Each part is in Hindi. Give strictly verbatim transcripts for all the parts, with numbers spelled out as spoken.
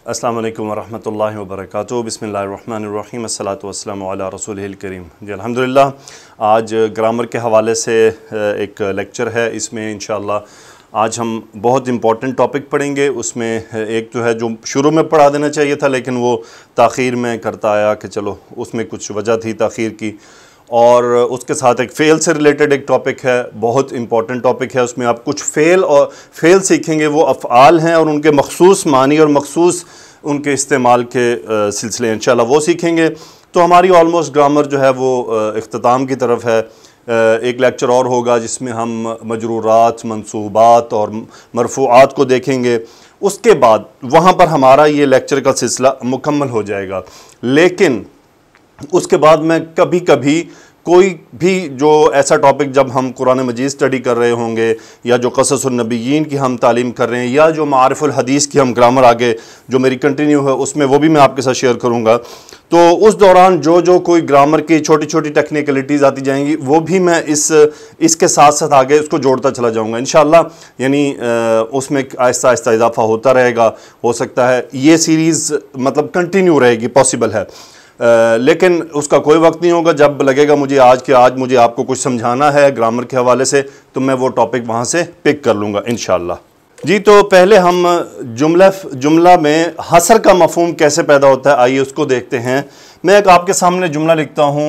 अस्सलामु अलैकुम वरहमतुल्लाहि वबरकातुहू। बिस्मिल्लाहिर्रहमानिर्रहीम। अस्सलातु वस्सलामु अला रसूलिहिल करीम। जी अल्हम्दुलिल्लाह, आज ग्रामर के हवाले से एक लेक्चर है। इसमें इंशाअल्लाह आज हम बहुत इम्पॉर्टेंट टॉपिक पढ़ेंगे। उसमें एक तो है जो शुरू में पढ़ा देना चाहिए था, लेकिन वो ताख़ीर में करता आया कि चलो उसमें कुछ वजह थी ताख़ीर की। और उसके साथ एक फ़ेल से रिलेटेड एक टॉपिक है, बहुत इंपॉर्टेंट टॉपिक है। उसमें आप कुछ फ़ेल और फ़ेल सीखेंगे, वो अफ़आल हैं और उनके मख़सूस मानी और मख़सूस उनके इस्तेमाल के सिलसिले इंशाअल्लाह वो सीखेंगे। तो हमारी ऑलमोस्ट ग्रामर जो है वो इख्तिताम की तरफ है। एक लेक्चर और होगा जिसमें हम मजरूरात, मंसूबात और मरफ़ूआत को देखेंगे। उसके बाद वहाँ पर हमारा ये लेक्चर का सिलसिला मुकम्मल हो जाएगा। लेकिन उसके बाद मैं कभी कभी कोई भी जो ऐसा टॉपिक, जब हम कुरान मजीद स्टडी कर रहे होंगे या जो क़ससुन नबिय्यीन की हम तालीम कर रहे हैं या जो मारिफुल हदीस की हम ग्रामर आगे जो मेरी कंटिन्यू है उसमें वो भी मैं आपके साथ शेयर करूंगा। तो उस दौरान जो जो कोई ग्रामर की छोटी छोटी टेक्निकलिटीज़ आती जाएंगी वो भी मैं इस इसके साथ साथ आगे उसको जोड़ता चला जाऊँगा इंशाअल्लाह। यानी उसमें आहिस्ता आहिस्ता इजाफा होता रहेगा। हो सकता है ये सीरीज़ मतलब कंटिन्यू रहेगी, पॉसिबल है। Uh, लेकिन उसका कोई वक्त नहीं होगा। जब लगेगा मुझे आज के आज मुझे आपको कुछ समझाना है ग्रामर के हवाले से, तो मैं वो टॉपिक वहाँ से पिक कर लूँगा इंशाअल्लाह। जी, तो पहले हम जुमला जुमला में हसर का मफ़हूम कैसे पैदा होता है, आइए उसको देखते हैं। मैं एक आपके सामने जुमला लिखता हूँ,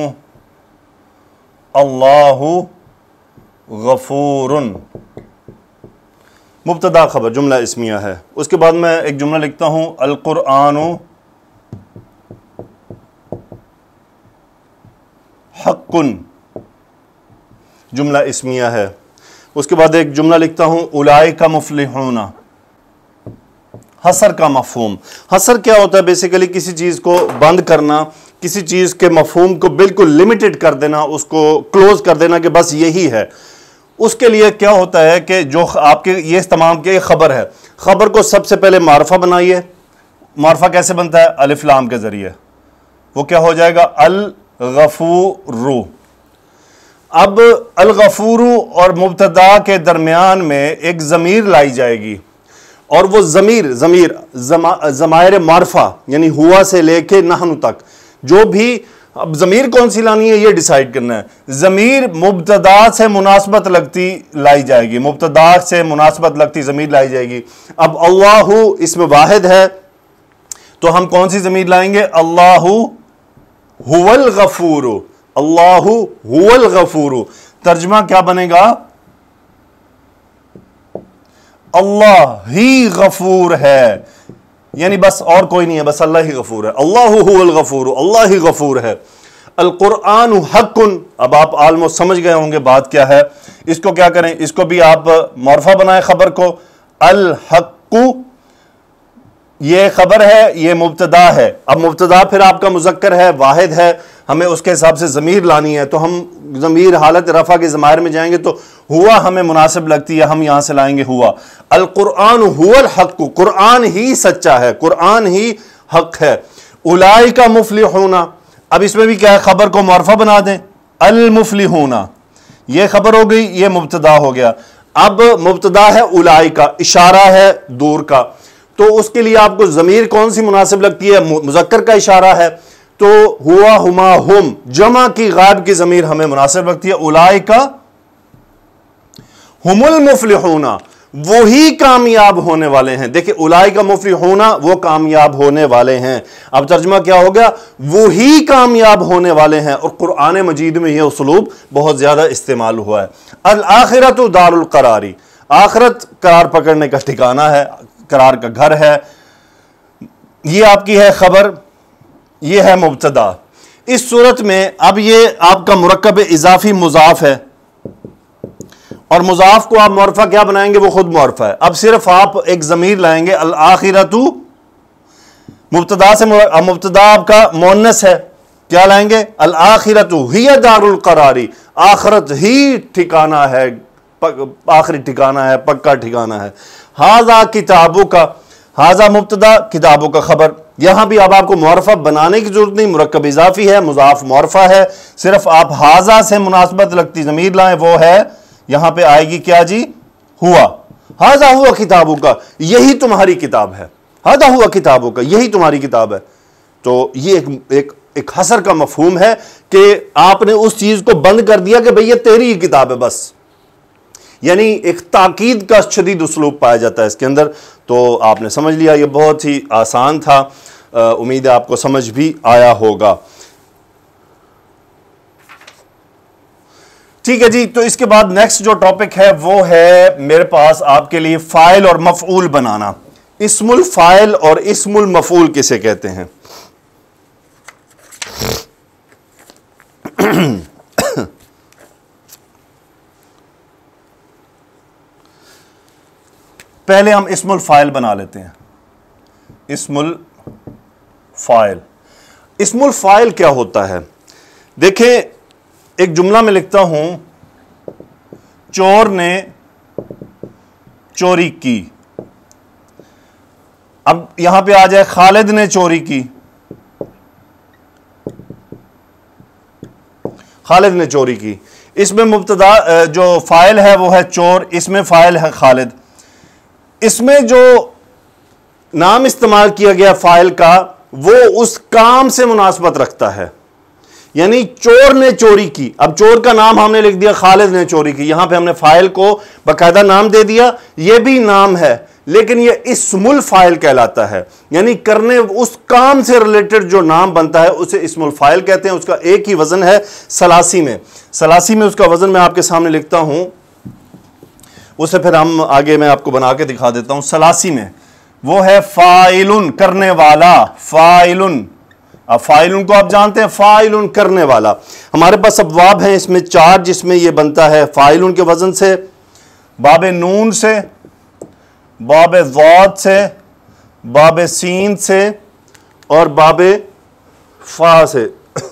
अल्लाहु गफूरुन, मुब्तदा खबर, जुमला इस्मिया है। उसके बाद मैं एक जुमला लिखता हूँ, अल कुरआनु हक्कुन, जुमला इस्मिया है। उसके बाद एक जुमला लिखता हूँ, उलाइका मुफ्लिहूना, हसर का मफहूम। हसर क्या होता है? बेसिकली किसी चीज़ को बंद करना, किसी चीज़ के मफहूम को बिल्कुल लिमिटेड कर देना, उसको क्लोज कर देना कि बस यही है। उसके लिए क्या होता है कि जो आपके ये तमाम के खबर है, खबर को सबसे पहले मारफा बनाइए। मारफा कैसे बनता है? अलिफ लाम के ज़रिए। वो क्या हो जाएगा? अल गफूरू। अब अल गफूरू और मुब्तदा के दरमियान में एक ज़मीर लाई जाएगी और वो ज़मीर ज़मीर जमा ज़मायर मारफा यानी हुआ से लेके नहनु तक जो भी, अब ज़मीर कौन सी लानी है ये डिसाइड करना है। ज़मीर मुब्तदा से मुनासबत लगती लाई जाएगी, मुब्तदा से मुनासबत लगती ज़मीर लाई जाएगी। अब अल्लाहु इसमें वाहिद है तो हम कौन सी ज़मीर लाएंगे? अल्लाहु हुवल गफूरु, अल्लाहु हुवल गफूरु। तर्जमा क्या बनेगा? अल्लाह ही गफूर है, यानी बस और कोई नहीं है, बस अल्लाह ही गफूर है। अल्लाहु हुवल गफूरु, अल्लाह ही गफूर है। अल कुरआनु हक्कुन, अब आप ऑलमोस्ट समझ गए होंगे बात क्या है। इसको क्या करें? इसको भी आप मौरफा बनाए खबर को। अल हक्कु ये खबर है, ये मुब्तदा है। अब मुब्तदा फिर आपका मुज़क्कर है, वाहिद है, हमें उसके हिसाब से ज़मीर लानी है। तो हम ज़मीर हालत रफ़ा के ज़मायर में जाएंगे तो हुआ हमें मुनासिब लगती है, हम यहां से लाएंगे हुआ। अल कुरआन हुवल हक़, कुरआन ही सच्चा है, कुरआन ही हक है। उलाइका मुफ्लिहूना, अब इसमें भी क्या है? खबर को मौरफा बना दें, अल मुफ्लिहूना, ये खबर हो गई, ये मुब्तदा हो गया। अब मुब्तदा है उलाइका, इशारा है दूर का, तो उसके लिए आपको ज़मीर कौन सी मुनासिब लगती है? मुज़क्कर का इशारा है, तो हुआ हुमा हुम, जमा की गायब की ज़मीर हमें मुनासिब लगती है। उलाइका हुमुल मुफ्लिहूना, वो ही कामयाब होने वाले हैं। देखिए, उलाइका मुफ्लिहूना, वो कामयाब होने वाले हैं। अब तर्जुमा क्या हो गया? वो ही कामयाब होने वाले हैं। और कुरान मजीद में यह उसलूब बहुत ज्यादा इस्तेमाल हुआ है। अल आखिरतु दारुल करारी, आखिरत करार पकड़ने का ठिकाना है, करार का घर है। ये आपकी है खबर, ये है मुब्तदा। इस सूरत में अब ये आपका मुरक्कब इजाफी मुजाफ है और मुजाफ को आप मौरफा क्या बनाएंगे? वो खुद मौरफा है। अब सिर्फ आप एक ज़मीर लाएंगे, अल आखिरतु, मुब्तदा से मुब्तदा आपका मुअन्नस है, क्या लाएंगे? अल आखिरतु हिय दारुल करारी, आखिरत ही ठिकाना है, आखिरी ठिकाना है, पक्का ठिकाना है। हाजा किताबों का, हाजा मुब्तदा, किताबों का खबर। यहां भी अब आपको मुआरफा बनाने की जरूरत नहीं, मुरक्कब इजाफी है, मुजाफ मुआरफा है। सिर्फ आप हाजा से मुनासबत लगती ज़मीर लाएं, वो है यहां पे आएगी क्या जी? हुआ। हाजा हुआ किताबों का, यही तुम्हारी किताब है। हादा हुआ किताबों का, यही तुम्हारी किताब है। तो ये एक एक एक हसर का मफहूम है कि आपने उस चीज को बंद कर दिया कि भाई ये तेरी ही किताब है बस, यानी एक ताकीद का शदीद उसलूब पाया जाता है इसके अंदर। तो आपने समझ लिया, ये बहुत ही आसान था, उम्मीद है आपको समझ भी आया होगा। ठीक है जी, तो इसके बाद नेक्स्ट जो टॉपिक है वो है मेरे पास आपके लिए फाइल और मफऊल बनाना। इस्मुल फाइल और इस्मुल मफऊल किसे कहते हैं? पहले हम इस्मुल फाइल बना लेते हैं। इस्मुल फाइल, इस्मुल फाइल क्या होता है? देखें, एक जुमला में लिखता हूं, चोर ने चोरी की। अब यहां पे आ जाए खालिद ने चोरी की, खालिद ने चोरी की। इसमें मुब्तदा जो फाइल है वो है चोर, इसमें फाइल है खालिद। इसमें जो नाम इस्तेमाल किया गया फाइल का वो उस काम से मुनासबत रखता है, यानी चोर ने चोरी की। अब चोर का नाम हमने लिख दिया खालिद ने चोरी की, यहां पे हमने फाइल को बाकायदा नाम दे दिया, यह भी नाम है लेकिन यह इस्मुल फाइल कहलाता है, यानी करने उस काम से रिलेटेड जो नाम बनता है उसे इस्मुल फाइल कहते हैं। उसका एक ही वजन है सलासी में, सलासी में उसका वजन मैं आपके सामने लिखता हूं, उसे फिर हम आगे मैं आपको बना के दिखा देता हूं। सलासी में वो है फाइलुन, करने वाला, फाइलुन। अब फाइलुन को आप जानते हैं, फाइलुन करने वाला। हमारे पास अबवाब हैं इसमें चार, जिसमें यह बनता है फाइलुन के वजन से, बाबे नून से, बाबे ज़ाद से, बाबे सीन से और बाबे फा से।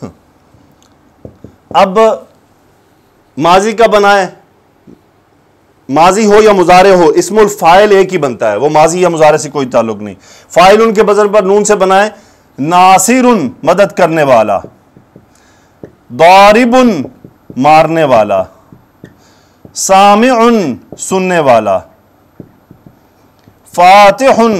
अब माजी का बनाए, माजी हो या मुजारे हो, इस्मुल फाइल एक ही बनता है, वो माजी या मुजारे से कोई ताल्लुक नहीं। फाइलुन के वजन पर नून से बनाए, नासिरुन मदद करने वाला, दारिबुन मारने वाला, सामिउन सुनने वाला, फातिहुन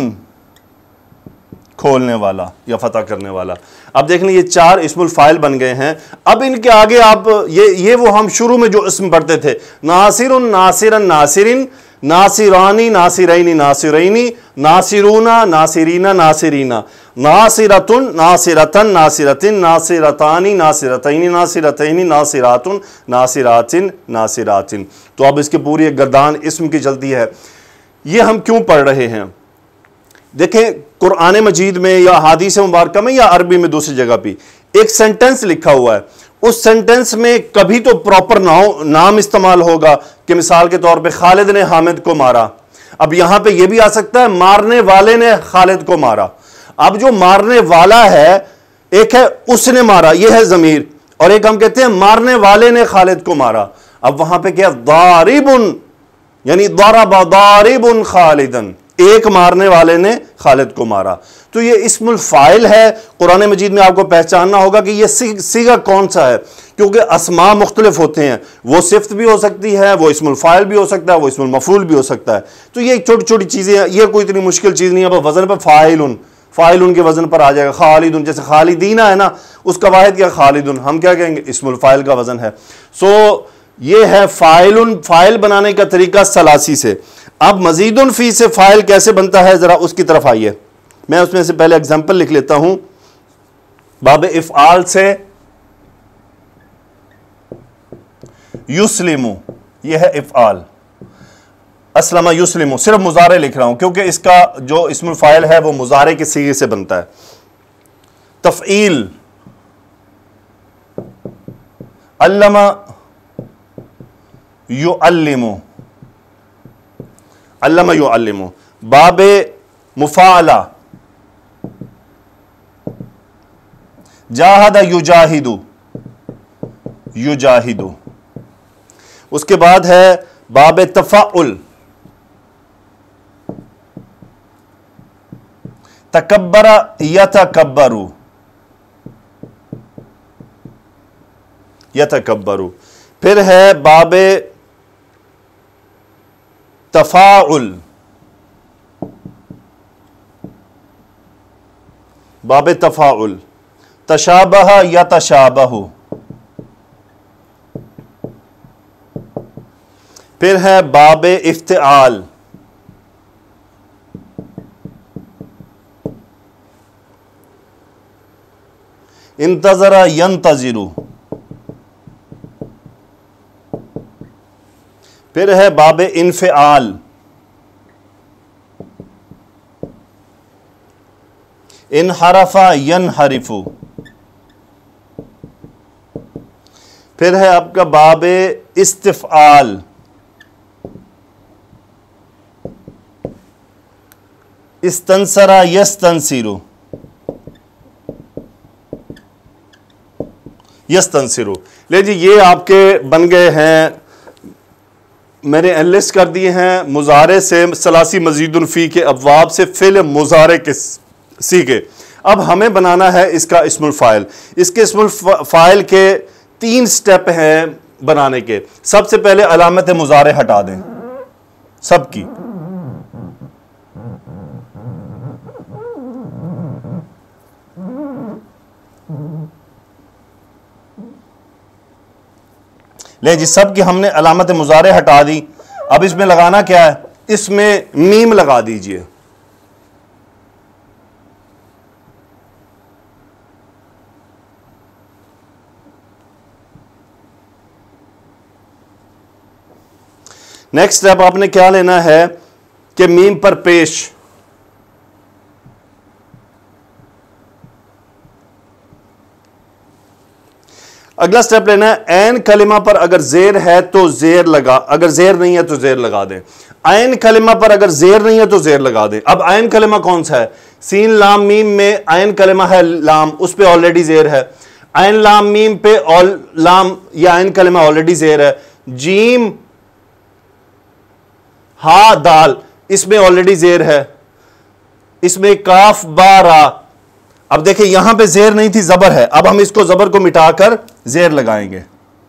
खोलने वाला या फतह करने वाला। अब देख लें ये चार इस्मुल फाइल बन गए हैं। अब इनके आगे आप ये ये वो हम शुरू में जो इसम पढ़ते थे, नासिरुन नासिरन नासिरिन, नासिरानी नासिरैनी नासिरैनी, नासिरूना नासिरीना नासिरीना, नासिरतुन नासिरतन नासिरतिन, नासिरतानी नासिरतैनी नासिरतैनी, नासिरातुन नासिरातिन नासिरातिन। तो अब इसके पूरी एक गर्दान इसम की चलती है। ये हम क्यों पढ़ रहे हैं? देखें, कुरान मजीद में या हादीस मुबारक में या अरबी में दूसरी जगह पे एक सेंटेंस लिखा हुआ है, उस सेंटेंस में कभी तो प्रॉपर नाम नाम इस्तेमाल होगा कि मिसाल के तौर पे खालिद ने हामिद को मारा। अब यहां पे यह भी आ सकता है मारने वाले ने खालिद को मारा। अब जो मारने वाला है, एक है उसने मारा, यह है जमीर, और एक हम कहते हैं मारने वाले ने खालिद को मारा। अब वहां पे क्या, दारिबुन, यानी दारबा दारिबुन खालिदन, एक मारने वाले ने खालिद को मारा। तो ये इस्मुल फाइल है। कुरान मजीद में आपको पहचानना होगा कि ये सीगा कौन सा है, क्योंकि अस्मा मुख्तलिफ होते हैं। वो सिफ्त भी हो सकती है, वो इस्मुल फाइल भी हो सकता है, वो इस्मुल मफूल भी हो सकता है। तो ये छोटी छोटी चीज़ें हैं, ये कोई इतनी मुश्किल चीज़ नहीं है। वजन पर फाइलुन, फाइलुन के वजन पर आ जाएगा। खालिदुन, जैसे खालिदीना है ना, उसका वाहिद क्या, खालिदुन, हम क्या कहेंगे, इस्मुल फाइल का वजन है। सो ये है फाइलुन, फाइल बनाने का तरीका सलासी से। अब मजीदुन फी से फाइल कैसे बनता है, जरा उसकी तरफ आइए। मैं उसमें से पहले एग्जांपल लिख लेता हूं। बाब इफ़आल से युस्लिमु, यह है इफ़आल, अस्लमा युस्लिमु, सिर्फ मुजारे लिख रहा हूं क्योंकि इसका जो इस्मुल फाइल है वो मुजारे के सीगे से बनता है। तफ़ईल, अल्लमा युअल्लिमु, अल्लमा युअल्लिमु। बाबे मुफाला, जाहदा युजाहिदु, युजाहिदु। उसके बाद है बाबे तफाउल, तकब्बरा यतकब्बरु, यतकब्बरु। फिर है बाबे तफाउल, बाब तफाउल, तशाबह या तशाबहु। फिर है बाब इफ्तिआल, इंतजरा यंतजिरु। फिर है बाब इन्फिआल, इनहरफा यनहरिफु। फिर है आपका बाब इस्तिफआल, इस्तंसरा यस्तंसिरु, यस्तंसिरु। ले जी, ये आपके बन गए हैं, मैंने एनालिस्ट कर दिए हैं मुजारे से सलासी मजीदुन फी के अबवाब से फिल मुजारे के सीखे। अब हमें बनाना है इसका इस्मुल फाइल। इसके इस्मुल फाइल के तीन स्टेप हैं बनाने के। सबसे पहले अलामत मुजारे हटा दें सबकी। ले जी, सब की हमने अलामत मुजारे हटा दी। अब इसमें लगाना क्या है? इसमें मीम लगा दीजिए। नेक्स्ट स्टेप आपने क्या लेना है कि मीम पर पेश, अगला स्टेप लेना है ऐन कलिमा पर अगर जेर है तो जेर लगा, अगर जेर नहीं है तो जेर लगा दें। ऐन कलिमा पर अगर जेर नहीं है तो जेर लगा दें। अब ऐन कलिमा कौन सा है? सीन लाम मीम में ऐन कलिमा है लाम, उस पे ऑलरेडी जेर है। ऐन लाम मीम पे ऑल लाम या ऐन कलिमा ऑलरेडी जेर है। जीम हा दाल, इसमें ऑलरेडी जेर है। इसमें काफ बारा, अब देखिए यहां पे जेर नहीं थी, जबर है। अब हम इसको जबर को मिटाकर जेर लगाएंगे।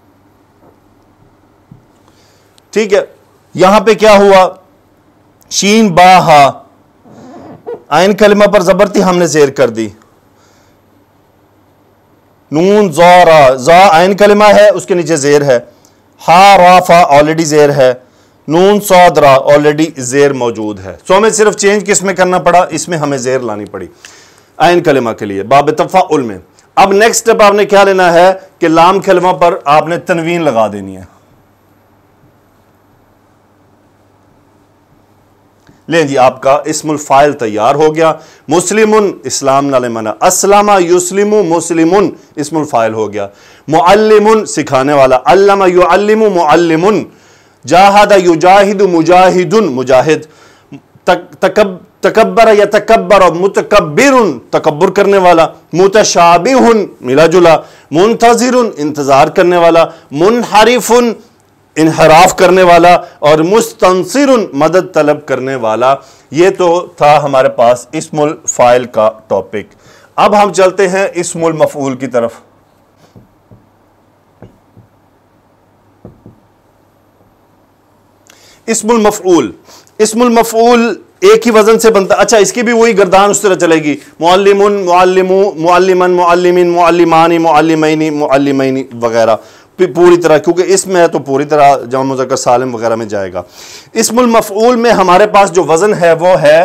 ठीक है, यहां पे क्या हुआ? शीन बाहा, आइन कलिमा पर जबर थी, हमने जेर कर दी। नून ज़ोरा, जा आइन कलिमा है, उसके नीचे जेर है। हा राफा ऑलरेडी जेर है। नून सौदरा ऑलरेडी जेर मौजूद है। सो हमें सिर्फ चेंज किस में करना पड़ा? इसमें हमें जेर लानी पड़ी आइन कलिमा के लिए बाब तफाउल में। अब नेक्स्ट स्टेप आपने क्या लेना है कि लाम कलिमा पर आपने तनवीन लगा देनी है। ले जी, आपका इस्मुल फाइल तैयार हो गया। मुस्लिमुन, इस्लाम नाले मना। अस्लामा युस्लिमु मुस्लिमुन, इस्मुल फाइल हो गया। मुअल्लिमुन, सिखाने वाला। अल्लमा युअल्लिमु मुअल्लिमुन। जाहदा युजाहिदु मुजाहिदुन, मुजाहिद। तक, तकब तकब्बर या तकब्बर, मुतकब्बिरुन, तकब्बुर करने वाला। मुतशाबिहुन, मिला जुला। मुंतजिरुन, इंतजार करने वाला। मुनहरिफुन, इनहराफ करने वाला। और मुस्तंसिरुन, मदद तलब करने वाला। ये तो था हमारे पास इस्मुल फाइल का टॉपिक। अब हम चलते हैं इस्मुल मफऊल की तरफ। इस्मुल मफऊल, इस्मुल मफऊल एक ही वजन से बनता। अच्छा, इसकी भी वही गर्दान उस तरह चलेगी। मुअल्लिमुन, मुअल्लिमु, मुअल्लिमन, मुअल्लिमिन, मुअल्लिमानी, मुअल्लिमैनी, मुअल्लिमैनी वगैरह पूरी तरह, क्योंकि इसमें है तो पूरी तरह जमा मुज़क्कर सालिम वगैरह में जाएगा। इस्मुल मफऊल में हमारे पास जो वजन है वो है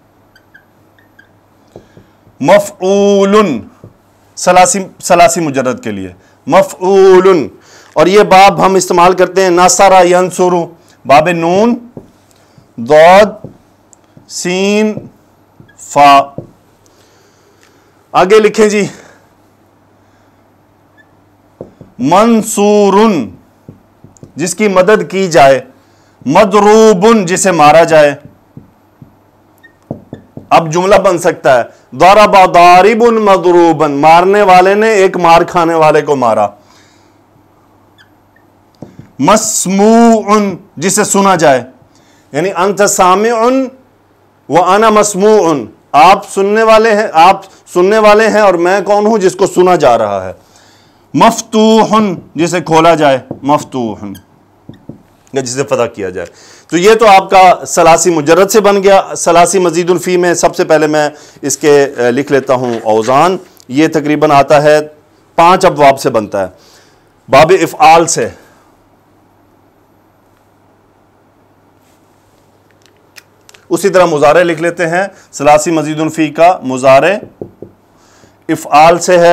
मफऊलुन, सलासी सलासी मुजर्रद के लिए मफऊलुन। और ये बाब हम इस्तेमाल करते हैं नासरा यंसुरु, बाब नून दौद सीन फा। आगे लिखें जी, मंसूरुन, जिसकी मदद की जाए। मदरूबुन, जिसे मारा जाए। अब जुमला बन सकता है दरबा दारिबुन मदरूबन, मारने वाले ने एक मार खाने वाले को मारा। मस्मूउन, जिसे सुना जाए, यानी अंत सामिउन व अना मस्मूउन, आप सुनने वाले हैं, आप सुनने वाले हैं और मैं कौन हूं? जिसको सुना जा रहा है। मफ्तूहुन, जिसे खोला जाए। मफ्तूहुन, या जिसे फतह किया जाए। तो ये तो आपका सलासी मुजर्रद से बन गया। सलासी मजीदुल फी में सबसे पहले मैं इसके लिख लेता हूँ औज़ान। ये तकरीबन आता है पांच अबवाब से बनता है। बाब इफ़आल से, उसी तरह मुजारे लिख लेते हैं। सलासी मजीदुल फी का मुजारे इफ़आल से है।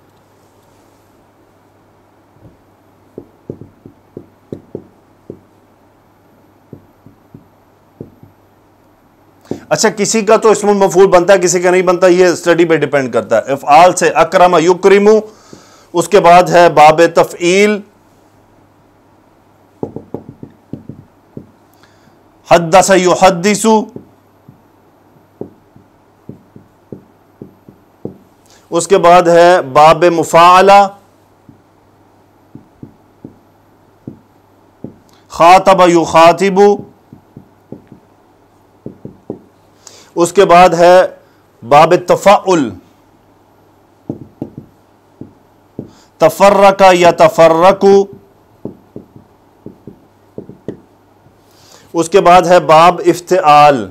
अच्छा, किसी का तो इस्मुल मफूल बनता है, किसी का नहीं बनता, ये स्टडी पे डिपेंड करता है। इफ़आल से अकरमा युक्रिमु, उसके बाद है बाब तफ़ईल, हद्दस युहद्दिसु, उसके बाद है बाब मुफ़ाअला, खातब युखातिबु, उसके बाद है बाब तफ़ाउल, तफर्रका या तफर्रकु, उसके बाद है बाब इफ्तिआल,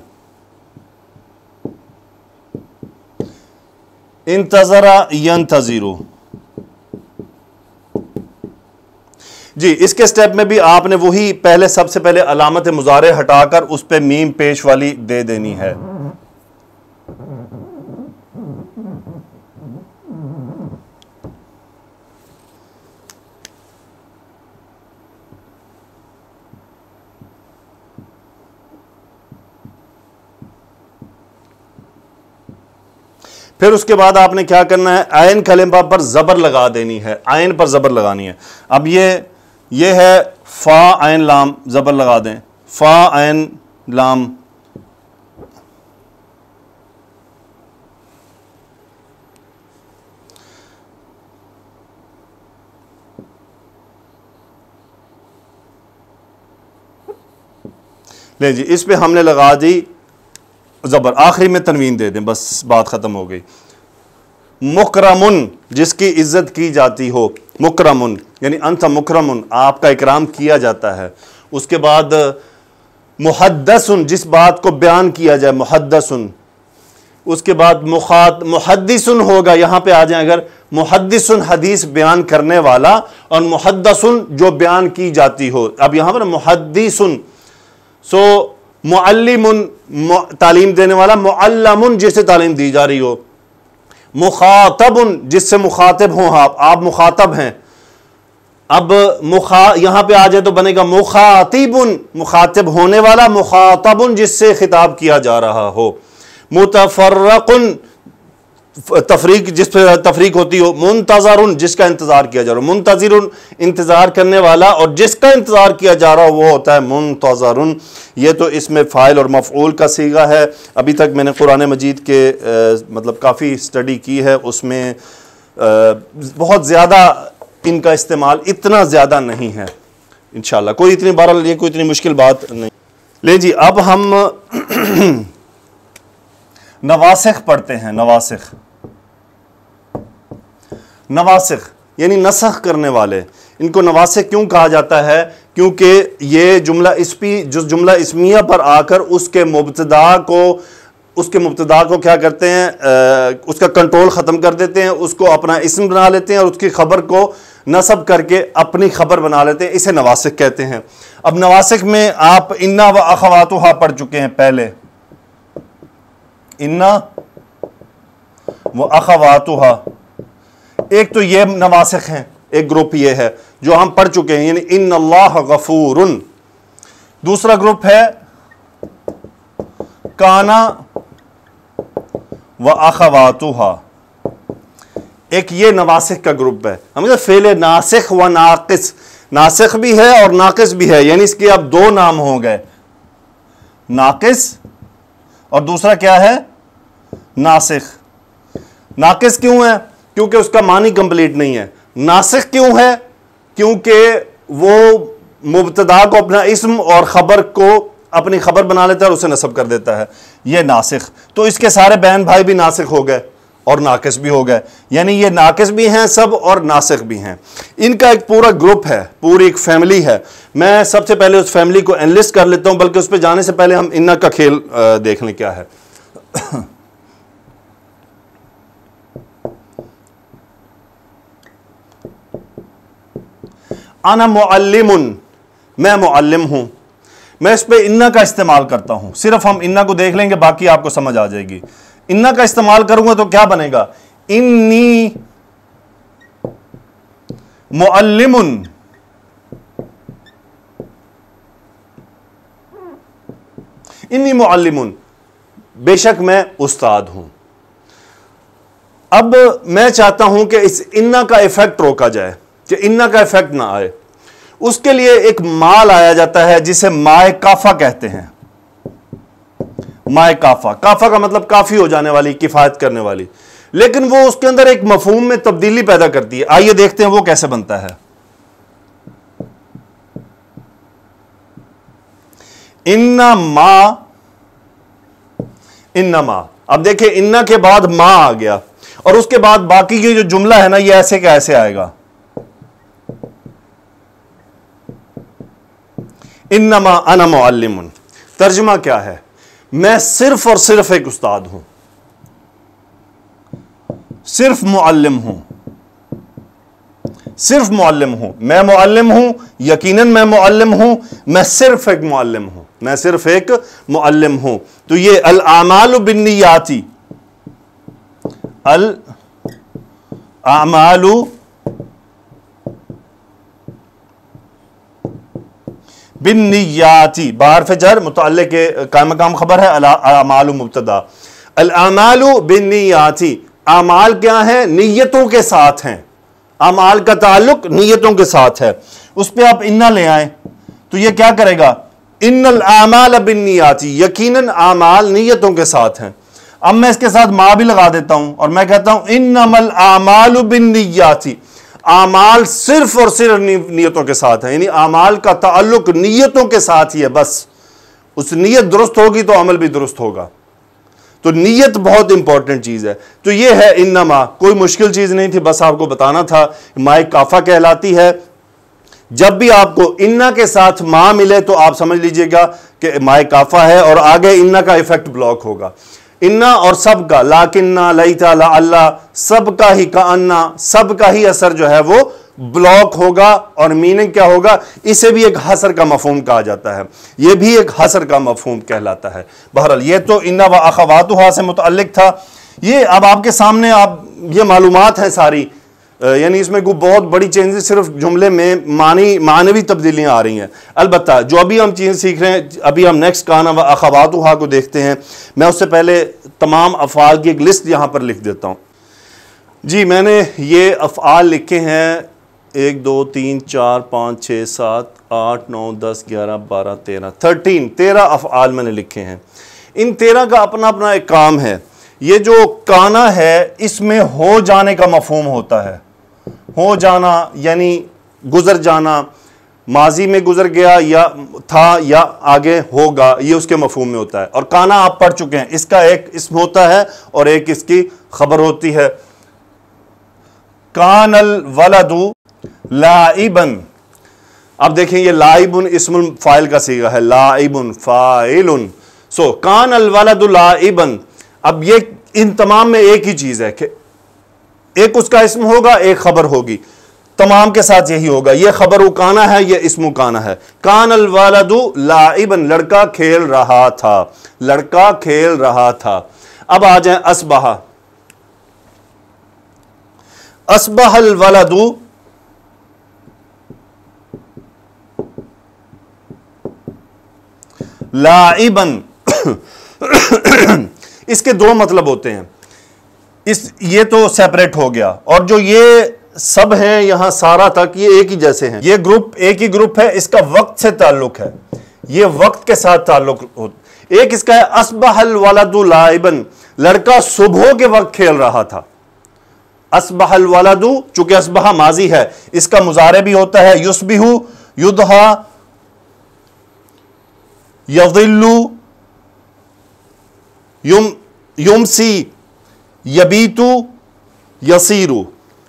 इंतज़रा यंतज़िरु। जी, इसके स्टेप में भी आपने वही पहले सबसे पहले अलामत मुजारे हटाकर उस पे मीम पेश वाली दे देनी है। फिर उसके बाद आपने क्या करना है, आयन कलिमा पर ज़बर लगा देनी है, आयन पर ज़बर लगानी है। अब ये ये है फ़ा आयन लाम, ज़बर लगा दें, फ़ा आयन लाम, ले जी, इस पे हमने लगा दी ज़बर, आखिरी में तनवीन दे दें, बस बात ख़त्म हो गई। मुकरमुन, जिसकी इज्जत की जाती हो, मुकरमुन यानी अंत मुकरमुन, आपका इकराम किया जाता है। उसके बाद मुहद्दसुन, जिस बात को बयान किया जाए, मुहद्दसुन। उसके बाद मुखात मुहद्दिसुन होगा, यहां पे आ जाए अगर, मुहद्दिसुन हदीस बयान करने वाला, और मुहद्दसुन जो बयान की जाती हो। अब यहां पर मुहद्दिसुन, सो मुअल्लिमुन तालीम देने वाला, मुअल्लमुन जिससे तालीम दी जा रही हो, मुखातबुन जिससे मुखातिब हो आप, आप मुखातब हैं। अब मुखा यहां पे आ जाए तो बनेगा मुखातिबुन, मुखातिब होने वाला, मुखातबुन जिससे खिताब किया जा रहा हो, मुतफर्रकुन तफरीक जिस पर तफरीक होती हो, मुंतज़रुन जिसका इंतजार किया जा रहा हो, मुंतज़िरुन इंतजार करने वाला, और जिसका इंतजार किया जा रहा हो वो होता है मुंतज़रुन। ये तो इसमें फ़ाइल और मफ़ऊल का सीगा है। अभी तक मैंने कुरान मजीद के आ, मतलब काफ़ी स्टडी की है, उसमें आ, बहुत ज़्यादा इनका इस्तेमाल इतना ज़्यादा नहीं है इंशाअल्लाह। कोई इतनी बहरहाल ये कोई इतनी मुश्किल बात नहीं। ले जी, अब हम नवासिख पढ़ते हैं। नवासिख, नवासिख यानी नसख करने वाले, इनको नवासिख क्यों कहा जाता है? क्योंकि ये जुमला इसमी, जो जुमला इसमिया पर आकर उसके मुब्तदा को उसके मुब्तदा को क्या करते हैं, आ, उसका कंट्रोल ख़त्म कर देते हैं, उसको अपना इस्म बना लेते हैं और उसकी खबर को नसब करके अपनी खबर बना लेते हैं। इसे नवासिख कहते हैं। अब नवासिख में आप इन्ना व अखवातुहा पढ़ चुके हैं पहले, इन्ना व अखवातुहा, एक तो ये नवासिख हैं, एक ग्रुप ये है जो हम पढ़ चुके हैं, यानी इन्नल्लाह गफूरुन। दूसरा ग्रुप है काना व अखवातुहा, एक ये नवासिख का ग्रुप है। हम फेले नासिख व नाकिस, नासिख भी है और नाकिस भी है, यानी इसके अब दो नाम हो गए, नाकिस और दूसरा क्या है, नासिख। नाकिस क्यों है? क्योंकि उसका मानी कंप्लीट नहीं है। नासिख क्यों है? क्योंकि वो मुब्तदा को अपना इस्म और खबर को अपनी खबर बना लेता है और उसे नसब कर देता है, ये नासिख। तो इसके सारे बहन भाई भी नासिख हो गए, और नाकिस भी हो गए, यानी ये नाकिस भी हैं सब और नासिख भी हैं। इनका एक पूरा ग्रुप है, पूरी एक फैमिली है। मैं सबसे पहले उस फैमिली को एनालिस्ट कर लेता हूं, बल्कि उस पर जाने से पहले हम इन्ना का खेल देख लें क्या है। आना मुअल्लिमुन, मैं मुअल्लिम हूं। मैं इस पे इन्ना का इस्तेमाल करता हूं, सिर्फ हम इन्ना को देख लेंगे, बाकी आपको समझ आ जाएगी। इन्ना का इस्तेमाल करूंगा तो क्या बनेगा, इन्नी मुअल्लिमुन, इन्नी मुअल्लिमुन, बेशक मैं उस्ताद हूं। अब मैं चाहता हूं कि इस इन्ना का इफेक्ट रोका जाए, कि इन्ना का इफेक्ट ना आए। उसके लिए एक माल आया जाता है जिसे माए काफा कहते हैं। माए काफा, काफा का मतलब काफी हो जाने वाली, किफायत करने वाली, लेकिन वो उसके अंदर एक मफहूम में तब्दीली पैदा करती है। आइए देखते हैं वो कैसे बनता है। इन्ना मा, इन्ना मा, अब देखिए इन्ना के बाद मा आ गया और उसके बाद बाकी ये जो जुमला है ना, ये ऐसे कैसे आएगा, इन्नमा अना मुअल्लिमुन। तर्जुमा क्या है, मैं सिर्फ और सिर्फ एक उस्ताद हूं, सिर्फ मुअल्लिम हूं, सिर्फ मुअल्लिम हूं। मैं मुअल्लिम हूं, यकीनन मैं मुअल्लिम हूं, मैं सिर्फ एक मुअल्लिम हूं, मैं सिर्फ एक मुअल्लिम हूं। तो ये अल आमालु बिन्नियाती, अल आमालु बिन्नियाती, बाहर फजर मुतअल्लिक़ के कायम मकाम खबर है, अल आमालु मुब्तदा। अल आमालु बिन्नियाती, आमाल क्या है, नीयतों के साथ हैं। आमाल का ताल्लुक नीयतों के साथ है। उस पर आप इन्ना ले आए तो ये क्या करेगा, इन्नल आमाल बिन्नियाती, यकीनन आमाल नीयतों के साथ हैं। अब मैं इसके साथ मा भी लगा देता हूं और मैं कहता हूं इन्नमल आमालु बिन्नियाती, आमाल सिर्फ और सिर्फ नीयतों के साथ है, यानी आमाल का ताल्लुक नीयतों के साथ ही है। बस उस नीयत दुरुस्त होगी तो अमल भी दुरुस्त होगा। तो नीयत बहुत इंपॉर्टेंट चीज है। तो ये है इन्नमा, कोई मुश्किल चीज नहीं थी, बस आपको बताना था। माए काफा कहलाती है। जब भी आपको इन्ना के साथ मा मिले तो आप समझ लीजिएगा कि माए काफा है और आगे इन्ना का इफेक्ट ब्लॉक होगा। इन्ना और सब का, लाकिन्ना, लईता, ला अल्लाह, सब का ही, का अन्ना, सब का ही असर जो है वो ब्लॉक होगा। और मीनिंग क्या होगा, इसे भी एक हसर का मफहूम कहा जाता है, यह भी एक हसर का मफहूम कहलाता है। बहरहाल ये तो इन्ना व अखवातुहा से मुतअल्लिक था। ये अब आपके सामने आप ये मालूमात है सारी, यानी इसमें कोई बहुत बड़ी चेंजेस, सिर्फ जुमले में मानी मानवी तब्दीलियां आ रही हैं। अलबत्ता जो अभी हम चीज़ सीख रहे हैं, अभी हम नेक्स्ट काना व अखवातुहा को देखते हैं। मैं उससे पहले तमाम अफ़आल की एक लिस्ट यहाँ पर लिख देता हूँ। जी, मैंने ये अफ़आल लिखे हैं, एक दो तीन चार पाँच छः सात आठ नौ दस ग्यारह बारह तेरह थर्टीन तेरह अफ़आल मैंने लिखे हैं। इन तेरह का अपना अपना एक काम है। ये जो काना है इसमें हो जाने का मफहूम होता है। हो जाना यानी गुजर जाना, माजी में गुजर गया या था या आगे होगा, ये उसके मफहूम में होता है। और काना आप पढ़ चुके हैं, इसका एक इस्म होता है और एक इसकी खबर होती है। कानल वलदु लाइबन, अब देखें ये लाइबुन इस्मुल फाइल का सीगा है, लाइबुन फाइलुन। सो कानल वलदु लाइबन, अब ये इन तमाम में एक ही चीज है कि एक उसका इस्म होगा, एक खबर होगी, तमाम के साथ यही होगा। ये खबर काना है, ये इस्म काना है। कानल वलदु लाइबन, लड़का खेल रहा था, लड़का खेल रहा था। अब आ जाए अस्बहा, अस्बहल वलदु लाइबन। इसके दो मतलब होते हैं। इस ये तो सेपरेट हो गया, और जो ये सब हैं यहां सारा तक, ये एक ही जैसे हैं। ये ग्रुप एक ही ग्रुप है, इसका वक्त से ताल्लुक है, ये वक्त के साथ ताल्लुक हो। एक इसका है अस्बहल वलदु लाइबन, लड़का सुबह के वक्त खेल रहा था। अस्बहल वलदु, चूंकि अस्बहा माजी है, इसका मुजारे भी होता है, युस्बिहु, युदहा, यज़िल्लु, युम युमसी, यबीतु, यसीरू।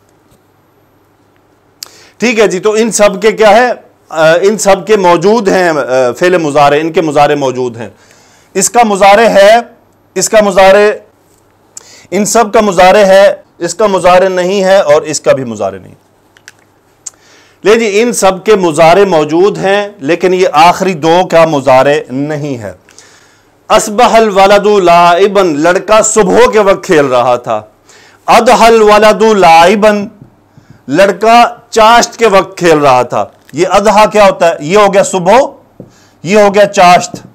ठीक है जी, तो इन सब के क्या है, इन सब के मौजूद हैं फेल मुजारे, इनके मुजारे मौजूद हैं। इसका मुजारे है, इसका मुजारे, इन सब का मुजारे है, इसका मुजारे नहीं है और इसका भी मुजारे नहीं। ले जी, इन सब के मुजारे मौजूद हैं, लेकिन ये आखिरी दो का मुजारे नहीं है। अस्बहल वलदु लाइबन, लड़का सुबह के वक्त खेल रहा था। अदहल वलदु लाइबन, लड़का चाश्त के वक्त खेल रहा था। ये अदहा क्या होता है, ये हो गया सुबह, ये हो गया चाश्त।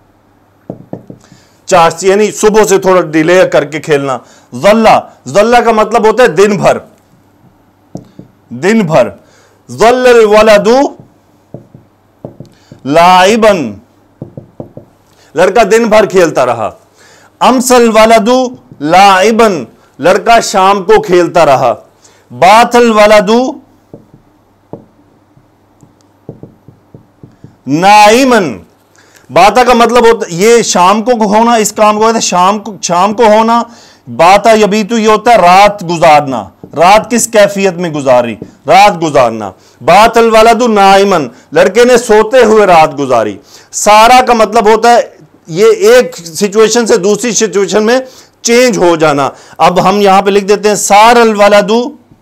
चाश्त यानी सुबह से थोड़ा डिले करके खेलना। ज़ल्ला, ज़ल्ला का मतलब होता है दिन भर, दिन भर। ज़ल्लल वलदु लाइबन, लड़का दिन भर खेलता रहा। अमसल वलदु लाइबन, लड़का शाम को खेलता रहा। बातल वलदु नाइमन, बाता का मतलब होता ये शाम को होना, इस काम को होता है शाम को, शाम को होना। बाता यबीतु ये होता है रात गुजारना, रात किस कैफियत में गुजारी, रात गुजारना। बातल वलदु नाइमन, लड़के ने सोते हुए रात गुजारी। सारा का मतलब होता है ये एक सिचुएशन से दूसरी सिचुएशन में चेंज हो जाना। अब हम यहां पे लिख देते हैं सारल वलदु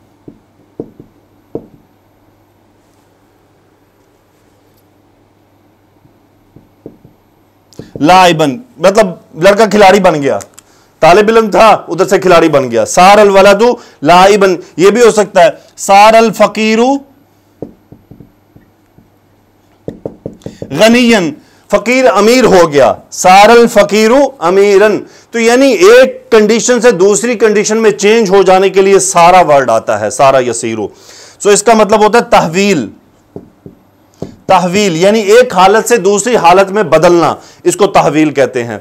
लाइबन, मतलब लड़का खिलाड़ी बन गया, तालिब इल्म था उधर से खिलाड़ी बन गया। सारल वलदु लाइबन, यह भी हो सकता है सारल फकीरू गनियन, फकीर अमीर हो गया। सारल फकीरू अमीरन, तो यानी एक कंडीशन से दूसरी कंडीशन में चेंज हो जाने के लिए सारा वर्ड आता है, सारा यसीरू। सो इसका मतलब होता है तहवील, तहवील यानी एक हालत से दूसरी हालत में बदलना, इसको तहवील कहते हैं।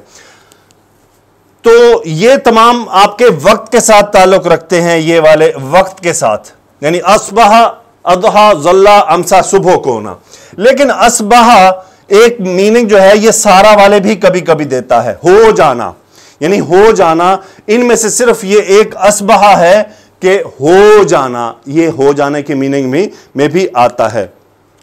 तो ये तमाम आपके वक्त के साथ ताल्लुक रखते हैं, ये वाले वक्त के साथ, यानी असबह, अदहा, ज़ल्ला, अमसा, सुबह को होना। लेकिन असबह एक मीनिंग जो है ये सारा वाले भी कभी कभी देता है, हो जाना, यानी हो जाना। इनमें से सिर्फ ये एक असबह है कि हो जाना, ये हो जाने की मीनिंग में, में भी आता है।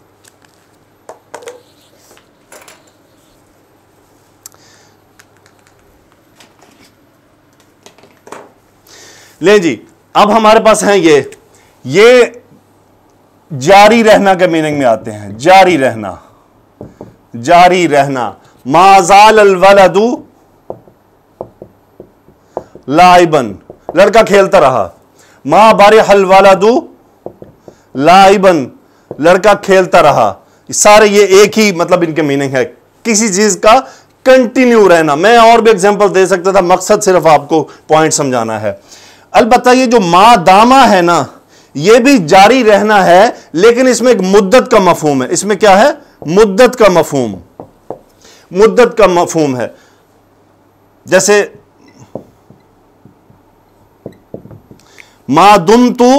ले जी, अब हमारे पास हैं ये ये जारी रहना के मीनिंग में आते हैं। जारी रहना, जारी रहना। माजाल अल वलदु लाइबन, लड़का खेलता रहा। मा बारिहल वलदु लाइबन, लड़का खेलता रहा। सारे ये एक ही मतलब इनके मीनिंग है, किसी चीज का कंटिन्यू रहना। मैं और भी एग्जांपल दे सकता था, मकसद सिर्फ आपको पॉइंट समझाना है। अलबत्ता ये जो मा दामा है ना, ये भी जारी रहना है, लेकिन इसमें एक मुद्दत का मफहूम है। इसमें क्या है, मुद्दत का मफहूम, मुद्दत का मफहूम है। जैसे मा दुम तू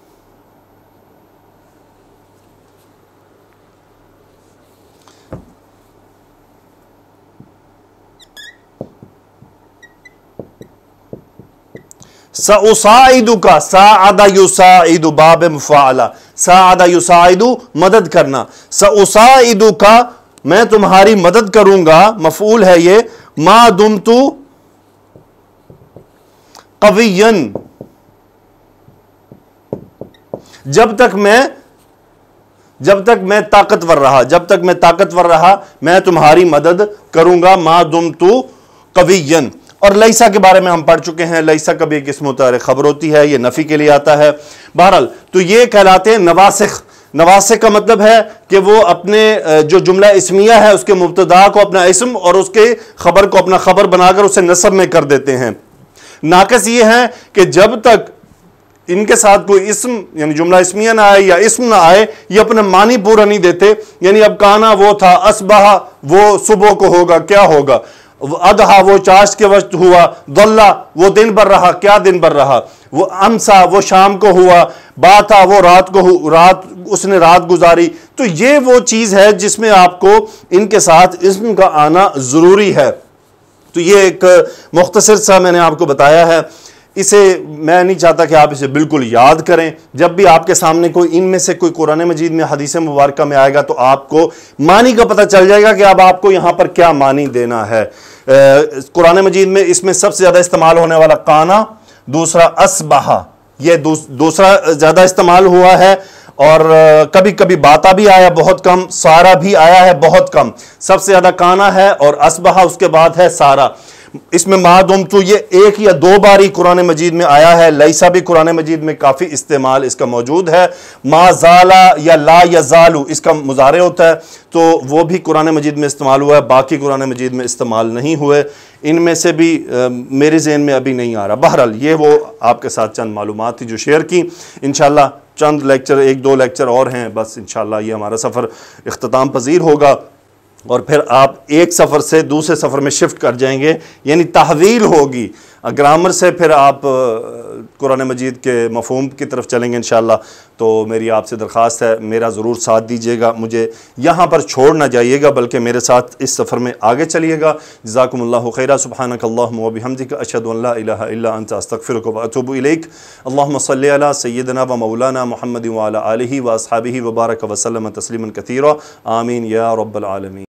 सउसाइदु का, साअदा युसाइदु, बाब मुफाअला, साअदा युसाइदु मदद करना। सउसाइदु का, मैं तुम्हारी मदद करूंगा, मफऊल है ये। मा दुमतु कवियन, जब तक मैं जब तक मैं ताकतवर रहा, जब तक मैं ताकतवर रहा मैं तुम्हारी मदद करूंगा। मा दुमतु कवियन। और लईसा के बारे में हम पढ़ चुके हैं, लईसा कभी एक किस्म खबर होती है, ये नफी के लिए आता है। बहरहाल तो ये कहलाते हैं नवासिख। नवासिख का मतलब है कि वो अपने जो जुमला इस्मिया है उसके मुब्तदा को अपना इस्म और उसके खबर को अपना खबर बनाकर उसे नस्ब में कर देते हैं। नाक़िस ये है कि जब तक इनके साथ कोई इस्म यानी जुमला इस्मिया ना आए या इस्म ना आए, ये अपना मानी पूरा नहीं देते। यानी अब काना वो था, असबहा वो सुबह को होगा, क्या होगा। अदहा वो चाश्त के वक्त हुआ, दल्ला वो दिन भर रहा, क्या दिन भर रहा। वो अमसा वो शाम को हुआ, बाता वो रात को, रात उसने रात गुजारी। तो ये वो चीज़ है जिसमें आपको इनके साथ इस्म का आना ज़रूरी है। तो ये एक मुख्तसर सा मैंने आपको बताया है। इसे मैं नहीं चाहता कि आप इसे बिल्कुल याद करें। जब भी आपके सामने कोई इनमें से कोई कुरान मजीद में हदीस मुबारक में आएगा तो आपको मानी का पता चल जाएगा कि अब आपको यहां पर क्या मानी देना है। कुरान मजीद में इसमें सबसे ज़्यादा इस्तेमाल होने वाला काना, दूसरा असबहा, यह दूस, दूसरा ज़्यादा इस्तेमाल हुआ है। और कभी कभी बाता भी आया बहुत कम, सारा भी आया है बहुत कम। सबसे ज़्यादा काना है और असबहा, उसके बाद है सारा। इसमें मादुम तो ये एक या दो बार ही कुरान मजीद में आया है। लैसा भी कुरान मजीद में काफ़ी इस्तेमाल इसका मौजूद है। माजाला या ला यजालू इसका मुजारे होता है, तो वो भी कुरान मजीद में इस्तेमाल हुआ है, बाकी कुरान मजीद में इस्तेमाल नहीं हुए। इनमें से भी आ, मेरे ज़हन में अभी नहीं आ रहा। बहरहाल ये वो आपके साथ चंद मालूमात थी जो शेयर की। इंशाअल्लाह चंद लेक्चर, एक दो लेक्चर और हैं, बस इंशाअल्लाह ये हमारा सफ़र इख्तिताम पजीर होगा और फिर आप एक सफ़र से दूसरे सफ़र में शिफ्ट कर जाएंगे, यानी तहवील होगी। ग्रामर से फिर आप कुरान मजीद के मफ़हूम की तरफ चलेंगे इंशाअल्लाह। तो मेरी आपसे दरख्वास्त है, मेरा ज़रूर साथ दीजिएगा, मुझे यहाँ पर छोड़ ना जाइएगा, बल्कि मेरे साथ इस सफ़र में आगे चलिएगा। जज़ाकुमुल्लाहु खैरा। सुब्हानकल्लाहुम्मा व बिहम्दिका अशहदु अन ला इलाहा इल्ला अंता अस्तगफिरुका व अतूबु इलैक। अल्लाहुम्मा सल्लि अला सय्यिदिना व मौलाना मुहम्मद व अला आलिहि व अस्हाबिहि व बारक व सल्लम तस्लीमन कसीरा। आमीन या रब्बल आलमीन।